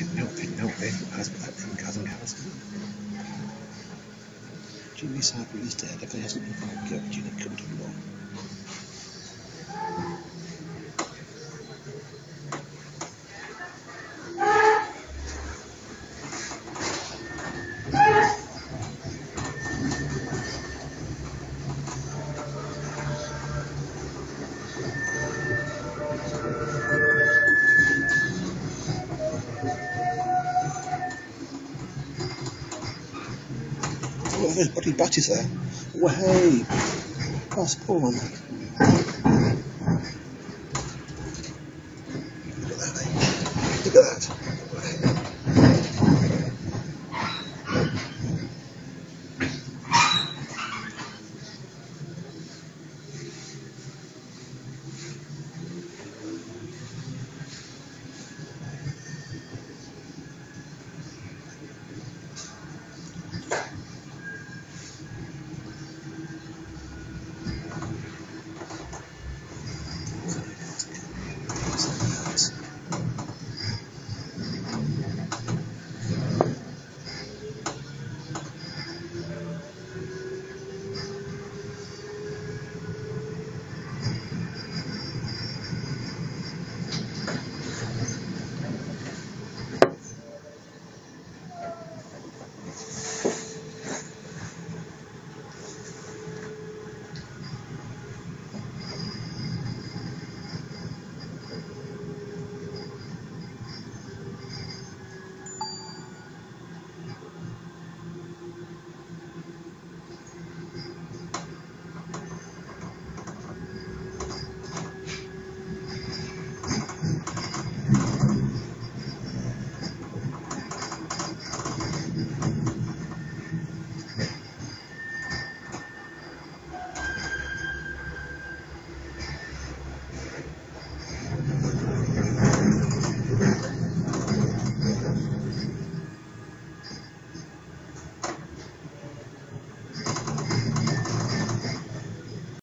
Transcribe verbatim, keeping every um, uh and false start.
Melvin, Melvin, husband and cousin Harrison. Jimmy Sabri is dead. The guy hasn't been found yet. Jimmy couldn't have known. Oh, there's bloody batties there. Oh, hey, that's Paul. Look at that, mate. Look at that.